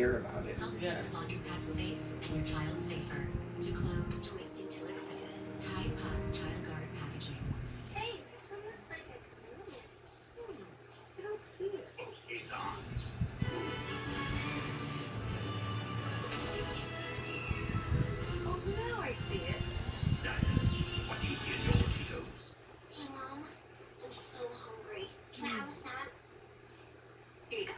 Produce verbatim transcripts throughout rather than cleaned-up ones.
hear about it. Helps keep your laundry pad safe and your child safer. To close, twist until it fits. Tide Pods Child Guard packaging. Hey, this one looks like a balloon. Hmm, I don't see it. Oh, it's on. Oh, now I see it. Stylish. What do you see in your Cheetos? Hey, Mom. I'm so hungry. Can I have a snack? Here you go.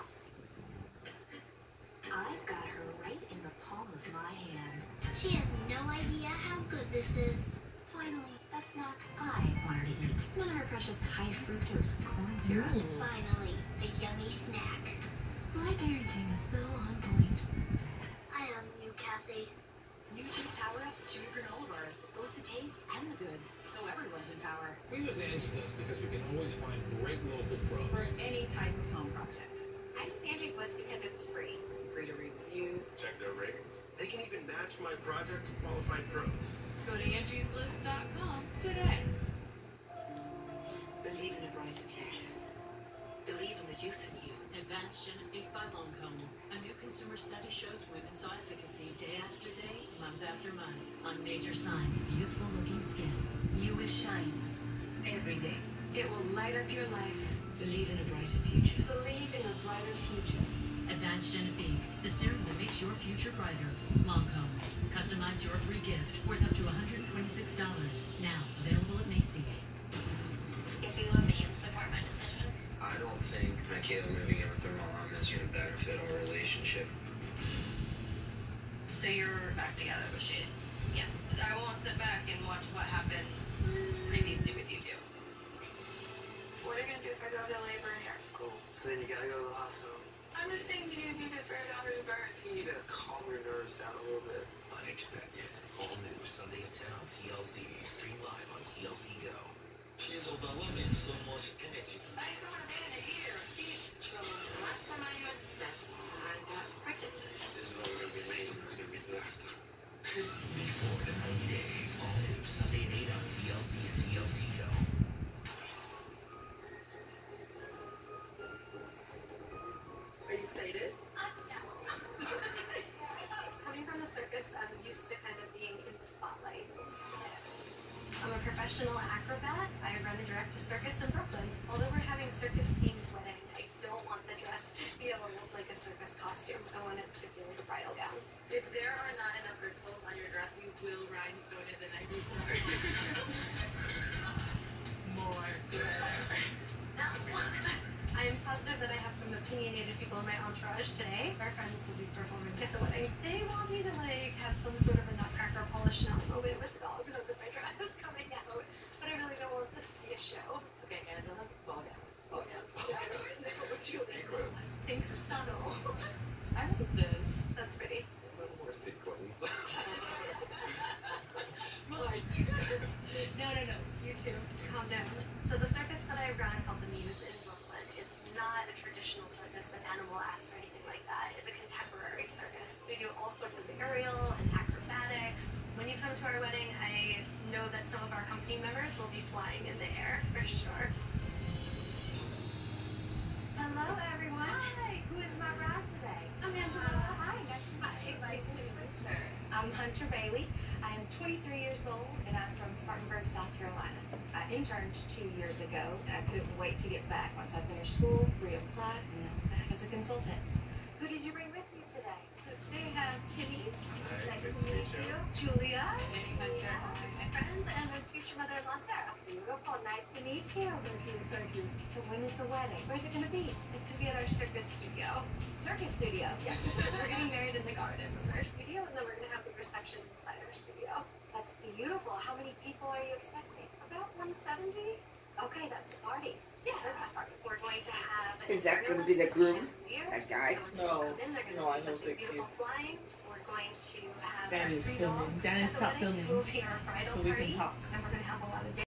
I've got her right in the palm of my hand. She has no idea how good this is. Finally, a snack I want her to eat. None of her precious high fructose corn syrup. Finally, a yummy snack. My parenting is so on point. I am you, Kathy. Nugent Power-Ups chewy granola bars, both the taste and the goods, so everyone's in power. We use Angie's List because we can always find great local pros. For any type of home project. I use Angie's List because it's free. Free to read reviews. Check their ratings. They can even match my project to qualified pros. Go to Angie's List dot com today. Believe in a brighter future. Believe in the youth in you. Advanced Genifique by Lancome. A new consumer study shows women saw efficacy day after day, month after month, on major signs of youthful-looking skin. You will shine every day. It will light up your life. Believe in a brighter future. Believe in a brighter future. Advanced Genifique, the serum that makes your future brighter. Lancome. Customize your free gift worth up to one hundred twenty-six dollars. Now available at Macy's. If you love me, you'll support my decision. I don't think Michaela moving in with her mom is going to benefit our relationship. So you're back together with Shane? Yeah. I won't sit back and watch what happened previously with you two. What are you gonna do if I go to labor in your school? Then you gotta go to the hospital. I'm just saying you need to be there for your daughter's birth. You need to calm your nerves down a little bit. Unexpected. All new Sunday at ten on T L C. Stream live on T L C Go. She's overwhelming, so much energy. I ain't going to bed here. He's in trouble. Last time I had sex, I got pregnant. This is all gonna be amazing. It's gonna be the last time. Before the ninety days. All new Sunday at eight on T L C and T L C Go. Are you excited? Coming from the circus, I'm used to kind of being in the spotlight. I'm a professional acrobat. I run and direct a circus in Brooklyn. Although we're having circus-themed wedding, I don't want the dress to feel or look like a circus costume. I want it to feel like a bridal gown. If there are not enough crystals on your dress, we will rhinestone it the night before. More. I'm positive that I have some opinionated people in my entourage today. Our friends will be performing at the wedding. They want me to like have some sort of a nutcracker polish snout moment with dogs under my dress coming out. But I really don't want this to be a show. Okay, Angela, fall down. Fall down. What do you think? Think subtle. I like this. That's pretty. A little more sequins. More sequins. No, no, no. You too. Calm down. So the circus that I run called the Muse in Brooklyn is not a traditional circus with animal acts or anything like that. It's a contemporary circus. We do all sorts of aerial and acrobatics. When you come to our wedding, I know that some of our company members will be flying in the air, for sure. Hello, everyone. Hi, who is my bride today? I'm Angela. Hi, nice to meet you. Nice to meet you. I'm Hunter Bailey. I am twenty-three years old and I'm from Spartanburg, South Carolina. I interned two years ago and I couldn't wait to get back once I finished school, reapplied, and I'm back as a consultant. Who did you bring with you today? So today I have Timmy. Nice Nice to to meet meet you. Julia. Hey, Hunter. My friends and my future mother-in-law, Sarah. Beautiful, nice to meet you. Thank you, thank you. So when is the wedding? Where's it gonna be? It's gonna be at our circus studio. Circus studio. Yes. We're getting married in the garden of our studio, and then we're gonna have the reception inside our studio. That's beautiful. How many people are you expecting? About one seventy. Okay, that's a party. Yeah. Circus party. We're going to have. Is that gonna be the groom? That guy? No. They're gonna No, I see don't something think beautiful he's- flying. We're going to have. Dan our is three filming. dogs Dan at is the stop wedding. filming It will be our bridal so we party, can talk. and we're gonna have a lot of